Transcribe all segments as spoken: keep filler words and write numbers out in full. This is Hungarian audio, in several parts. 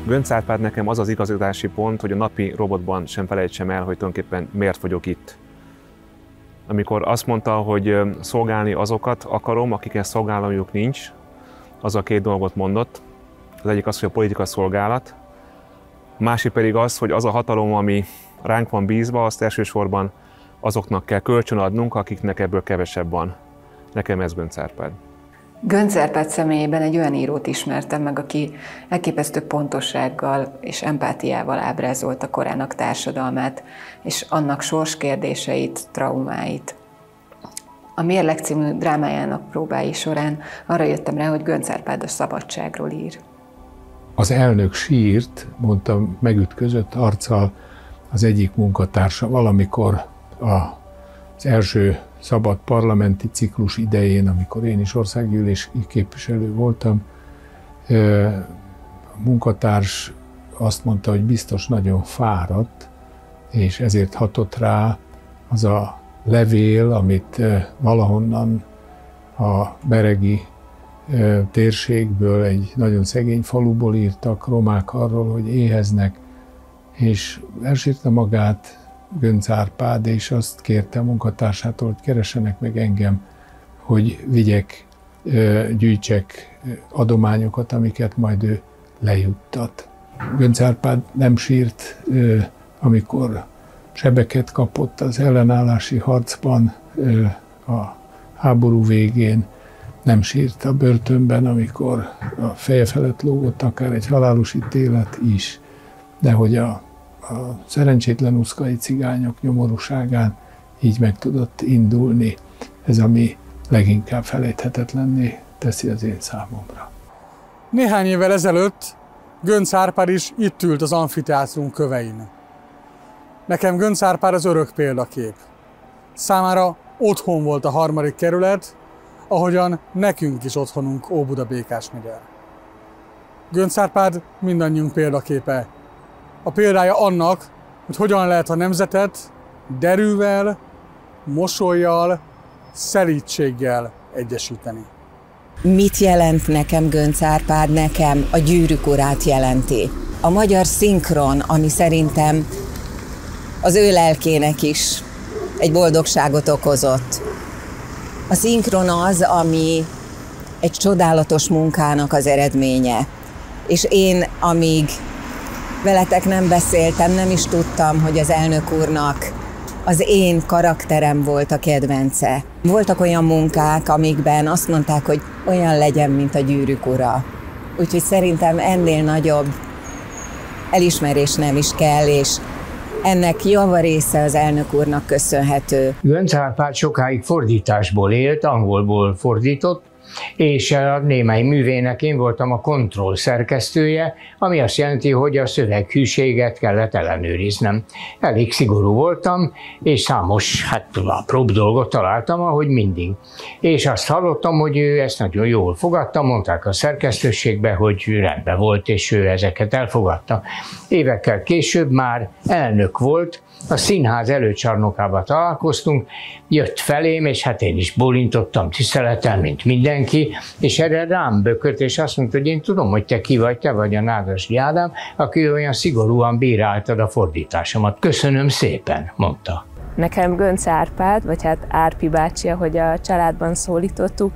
Göncz Árpád nekem az az igazgatási pont, hogy a napi robotban sem felejtsem el, hogy tulajdonképpen miért vagyok itt. Amikor azt mondta, hogy szolgálni azokat akarom, akiknek szolgálniuk nincs, az a két dolgot mondott. Az egyik az, hogy a politika szolgálat, a másik pedig az, hogy az a hatalom, ami ránk van bízva, azt elsősorban azoknak kell kölcsönadnunk, akiknek ebből kevesebb van. Nekem ez Göncz Árpád. Göncz Árpád személyében egy olyan írót ismertem meg, aki elképesztő pontossággal és empátiával ábrázolta korának társadalmát, és annak sorskérdéseit, traumáit. A Mérleg című drámájának próbái során arra jöttem rá, hogy Göncz Árpád a szabadságról ír. Az elnök sírt, mondta, megütközött arccal az egyik munkatársa valamikor az első szabad parlamenti ciklus idején, amikor én is országgyűlési képviselő voltam. A munkatárs azt mondta, hogy biztos nagyon fáradt, és ezért hatott rá az a levél, amit valahonnan a beregi térségből, egy nagyon szegény faluból írtak romák arról, hogy éheznek, és elsírta magát Göncz Árpád, és azt kérte a munkatársától, hogy keressenek meg engem, hogy vigyek, gyűjtsek adományokat, amiket majd ő lejuttat. Göncz Árpád nem sírt, amikor sebeket kapott az ellenállási harcban a háború végén, nem sírt a börtönben, amikor a feje felett lógott akár egy halálos ítélet is, de hogy a, a szerencsétlen uszkai cigányok nyomorúságán így meg tudott indulni. Ez, ami leginkább felejthetetlenné teszi az én számomra. Néhány évvel ezelőtt Göncz Árpád is itt ült az amfiteátrum kövein. Nekem Göncz Árpád az örök példakép. Számára otthon volt a harmadik kerület, ahogyan nekünk is otthonunk Óbuda-Békásmegyer. Göncz Árpád mindannyiunk példaképe. A példája annak, hogy hogyan lehet a nemzetet derűvel, mosollyal, szelídséggel egyesíteni. Mit jelent nekem Göncz Árpád? Nekem a Gyűrűk urát jelenti. A magyar szinkron, ami szerintem az ő lelkének is egy boldogságot okozott. A szinkron az, ami egy csodálatos munkának az eredménye. És én, amíg veletek nem beszéltem, nem is tudtam, hogy az elnök úrnak az én karakterem volt a kedvence. Voltak olyan munkák, amikben azt mondták, hogy olyan legyen, mint a Gyűrűk ura. Úgyhogy szerintem ennél nagyobb elismerés nem is kell, és ennek javarésze az elnök úrnak köszönhető. Göncz Árpád sokáig fordításból élt, angolból fordított, és a Némely Művének én voltam a kontroll szerkesztője, ami azt jelenti, hogy a szöveghűséget kellett ellenőriznem. Elég szigorú voltam, és számos hát, apróbb dolgot találtam, ahogy mindig. És azt hallottam, hogy ő ezt nagyon jól fogadta, mondták a szerkesztőségbe, hogy rendben volt, és ő ezeket elfogadta. Évekkel később már elnök volt, a színház előcsarnokában találkoztunk, jött felém, és hát én is bólintottam tisztelettel, mint mindenki, és erre rám bökött, és azt mondta, hogy én tudom, hogy te ki vagy, te vagy a Nádasdy Ádám, aki olyan szigorúan bíráltad a fordításomat. Köszönöm szépen, mondta. Nekem Göncz Árpád, vagy hát Árpi bácsi, ahogy a családban szólítottuk,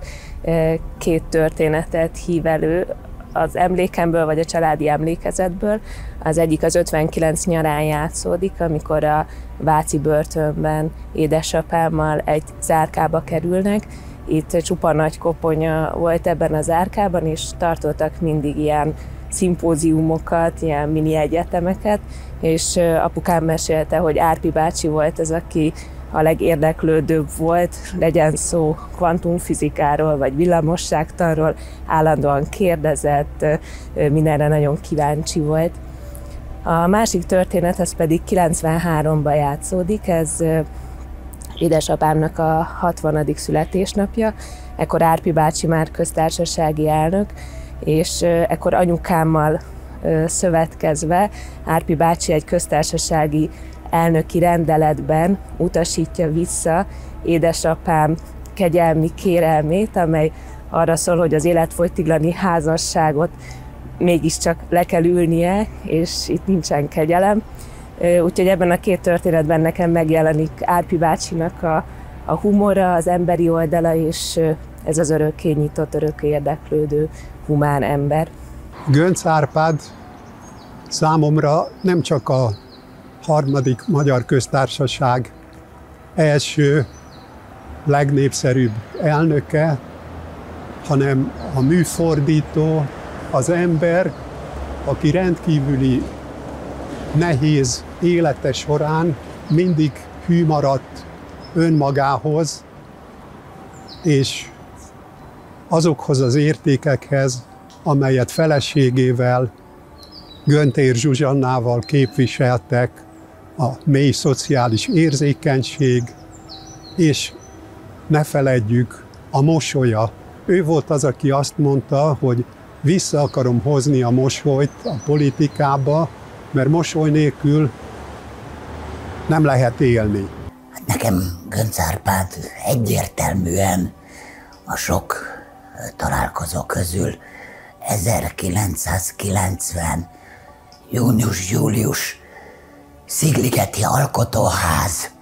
két történetet hív elő az emlékemből, vagy a családi emlékezetből. Az egyik az ötvenkilenc nyarán játszódik, amikor a váci börtönben édesapámmal egy zárkába kerülnek. Itt csupa nagy koponya volt ebben a zárkában, és tartottak mindig ilyen szimpóziumokat, ilyen mini egyetemeket, és apukám mesélte, hogy Árpi bácsi volt az, aki a legérdeklődőbb volt, legyen szó kvantumfizikáról vagy villamosságtanról, állandóan kérdezett, mindenre nagyon kíváncsi volt. A másik történet az pedig kilencvenháromban játszódik, ez édesapámnak a hatvanadik születésnapja, ekkor Árpi bácsi már köztársasági elnök, és ekkor anyukámmal szövetkezve Árpi bácsi egy köztársasági elnöki rendeletben utasítja vissza édesapám kegyelmi kérelmét, amely arra szól, hogy az életfogytiglani házasságot mégiscsak le kell ülnie, és itt nincsen kegyelem. Úgyhogy ebben a két történetben nekem megjelenik Árpi bácsinak a, a humora, az emberi oldala, és ez az örökké nyitott, örökké érdeklődő, humán ember. Göncz Árpád számomra nem csak a harmadik Magyar Köztársaság első, legnépszerűbb elnöke, hanem a műfordító, az ember, aki rendkívüli nehéz élete során mindig hű maradt önmagához, és azokhoz az értékekhez, amelyet feleségével, Göntér Zsuzsannával képviseltek, a mély szociális érzékenység, és ne feledjük, a mosolya. Ő volt az, aki azt mondta, hogy vissza akarom hozni a mosolyt a politikába, mert mosoly nélkül nem lehet élni. Nekem Göncz Árpád egyértelműen a sok találkozó közül ezerkilencszázkilencven. június-július Szigligeti Alkotóház,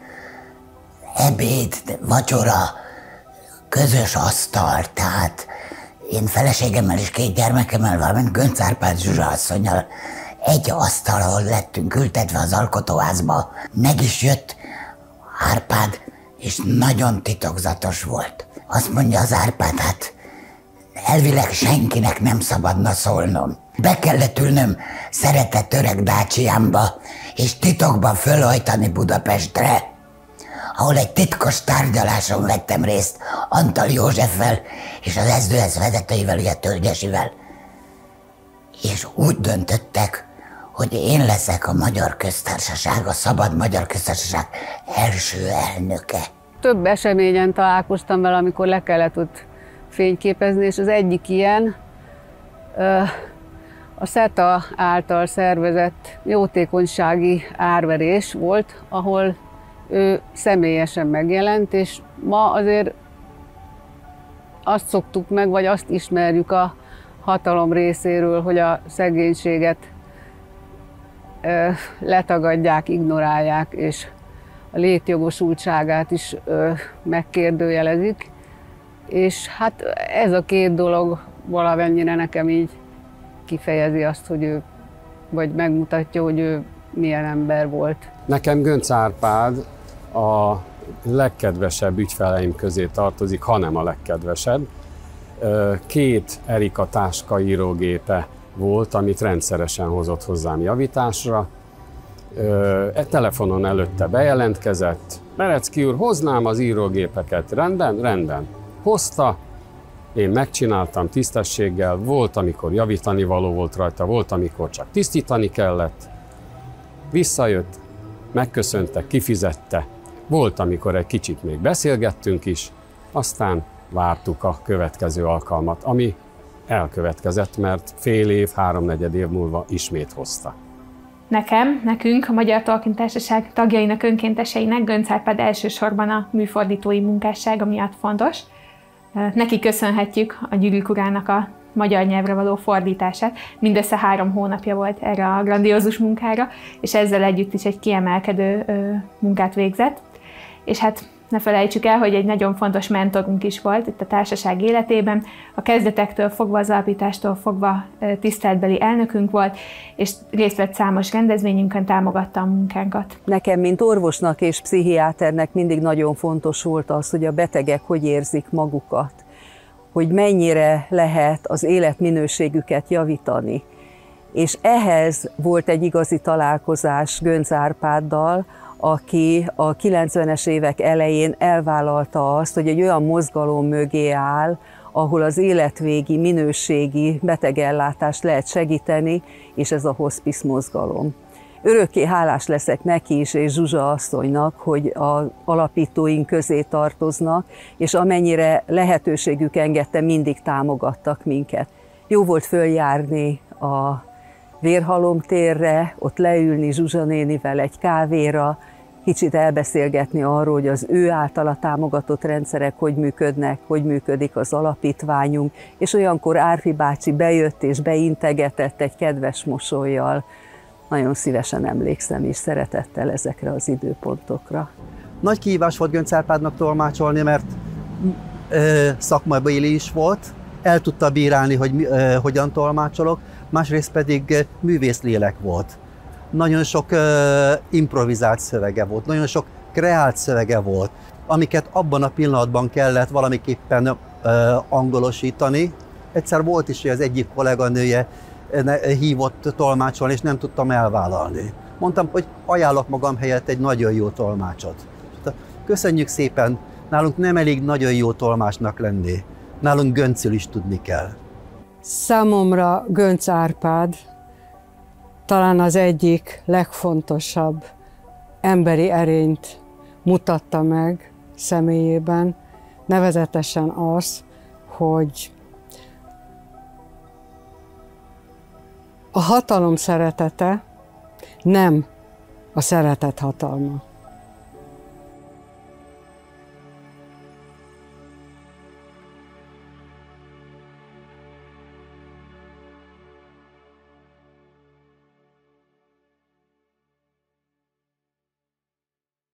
ebéd, vacsora, közös asztal, tehát én feleségemmel és két gyermekemmel, valamint Göncz Árpád Zsuzsa asszonnyal egy asztalon lettünk ültetve az alkotóházba. Meg is jött Árpád, és nagyon titokzatos volt. Azt mondja az Árpád, hát elvileg senkinek nem szabadna szólnom. Be kellett ülnöm szeretett öreg dácsiámba, és titokban fölhajtani Budapestre, ahol egy titkos tárgyaláson vettem részt Antal Józseffel és az es zé dé es vezetőivel, ugye Tölgyesivel. És úgy döntöttek, hogy én leszek a Magyar Köztársaság, a Szabad Magyar Köztársaság első elnöke. Több eseményen találkoztam vele, amikor le kellett ott fényképezni, és az egyik ilyen a SETA által szervezett jótékonysági árverés volt, ahol ő személyesen megjelent, és ma azért azt szoktuk meg, vagy azt ismerjük a hatalom részéről, hogy a szegénységet ö, letagadják, ignorálják, és a létjogosultságát is ö, megkérdőjelezik. És hát ez a két dolog valamennyire nekem így kifejezi azt, hogy ő, vagy megmutatja, hogy ő milyen ember volt. Nekem Göncz Árpád a legkedvesebb ügyfeleim közé tartozik, hanem a legkedvesebb. Két Erika táska írógépe volt, amit rendszeresen hozott hozzám javításra. E telefonon előtte bejelentkezett, Merecki úr, hoznám az írógépeket, rendben? Rendben. Hozta, én megcsináltam tisztességgel, volt, amikor javítani való volt rajta, volt, amikor csak tisztítani kellett. Visszajött, megköszönte, kifizette, volt, amikor egy kicsit még beszélgettünk is, aztán vártuk a következő alkalmat, ami elkövetkezett, mert fél év, háromnegyed év múlva ismét hozta. Nekem, nekünk, a Magyar Tolkien Társaság tagjainak, önkénteseinek Göncz Árpád elsősorban a műfordítói munkássága miatt fontos. Neki köszönhetjük a Gyűrűk urának a magyar nyelvre való fordítását. Mindössze három hónapja volt erre a grandiózus munkára, és ezzel együtt is egy kiemelkedő munkát végzett. És hát ne felejtsük el, hogy egy nagyon fontos mentorunk is volt itt a társaság életében. A kezdetektől fogva, az alapítástól fogva tiszteletbeli elnökünk volt, és részt vett számos rendezvényünkön, támogatta a munkánkat. Nekem, mint orvosnak és pszichiáternek mindig nagyon fontos volt az, hogy a betegek hogy érzik magukat, hogy mennyire lehet az életminőségüket javítani. És ehhez volt egy igazi találkozás Göncz Árpáddal, aki a kilencvenes évek elején elvállalta azt, hogy egy olyan mozgalom mögé áll, ahol az életvégi, minőségi betegellátást lehet segíteni, és ez a hospice mozgalom. Örökké hálás leszek neki is, és Zsuzsa asszonynak, hogy az alapítóink közé tartoznak, és amennyire lehetőségük engedte, mindig támogattak minket. Jó volt följárni a Vérhalomtérre, ott leülni Zsuzsa nénivel egy kávéra, kicsit elbeszélgetni arról, hogy az ő általa támogatott rendszerek hogy működnek, hogy működik az alapítványunk, és olyankor Árpi bácsi bejött és beintegetett egy kedves mosollyal. Nagyon szívesen emlékszem és szeretettel ezekre az időpontokra. Nagy kihívás volt Göncz Árpádnak tolmácsolni, mert ö, szakmabéli is volt, el tudta bírálni, hogy ö, hogyan tolmácsolok, másrészt pedig művészlélek volt. Nagyon sok ö, improvizált szövege volt, nagyon sok kreált szövege volt, amiket abban a pillanatban kellett valamiképpen ö, angolosítani. Egyszer volt is, hogy az egyik kolléganője hívott tolmácsolni, és nem tudtam elvállalni. Mondtam, hogy ajánlok magam helyett egy nagyon jó tolmácsot. Köszönjük szépen, nálunk nem elég nagyon jó tolmácsnak lenni, nálunk Göncül is tudni kell. Számomra Göncz Árpád talán az egyik legfontosabb emberi erényt mutatta meg személyében, nevezetesen az, hogy a hatalom szeretete nem a szeretet hatalma.